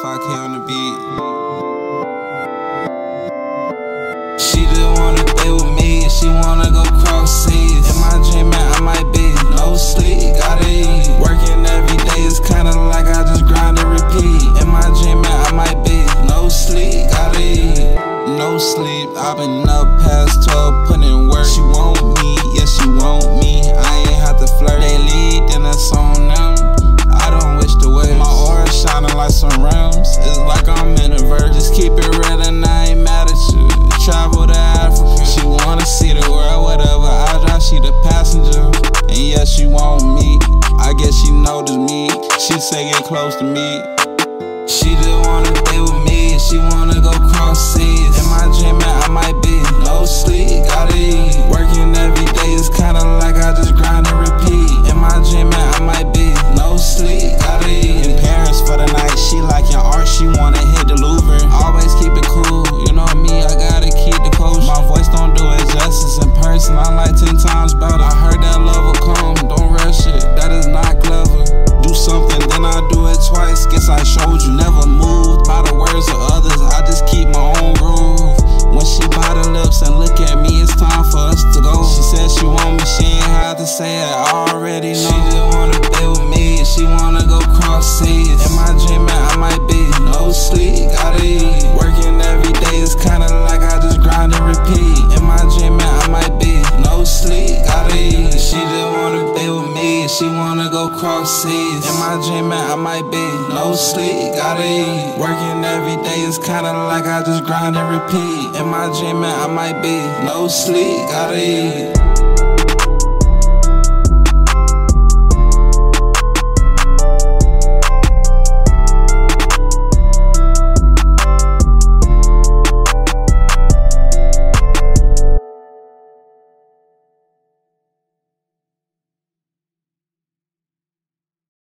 PROD.TAYE5K on the beat. She just wanna be with me and she wanna go cross seas. In my dream, man, I might be no sleep, gotta eat. Working every day is kinda like I just grind and repeat. In my dream, man, I might be no sleep, gotta eat. No sleep, I've been up past 12, putting in work. She want me, yes, she want me. I ain't have to flirt. They lead, then it's on them. I don't wish to wait. My aura shining like some rims. It's like I'm in a verse. Just keep it real and I ain't mad at you. Travel to Africa. She wanna see the world, whatever I drive, she the passenger. And yes, she want me. I guess she noticed me. She say get close to me. She just wanna be with me and she wanna go cross seas. In my dream, man, I might be no sleep, gotta eat. Working every day is kinda like I just grind and repeat. In my dream, man, I might be no sleep, gotta eat. In Paris for the night, she like your art, she wanna hit the Louvre. Always keep it cool, you know me, I gotta keep the coach. My voice don't do it justice in person, I'm like 10 times better. I heard that love will come, don't rush it, that is not clever. Do something, then I do it twice, guess I showed you. Never moved by the words of others, I just keep my own groove. When she bite her lips and look at me, it's time for us to go. She said she want me, she ain't had to say it, I already know. She just wanna be with me and she wanna go cross seas. In my dream, man, I might be no sleep, gotta eat. Working every day is kinda like I just grind and repeat. In my dream, man, I might be no sleep, gotta eat. She just wanna be with me and she wanna go cross seas. In my dream, man, I might be no sleep, gotta eat. Working every day is kinda like I just grind and repeat. In my dream, man, I might be no sleep, gotta eat.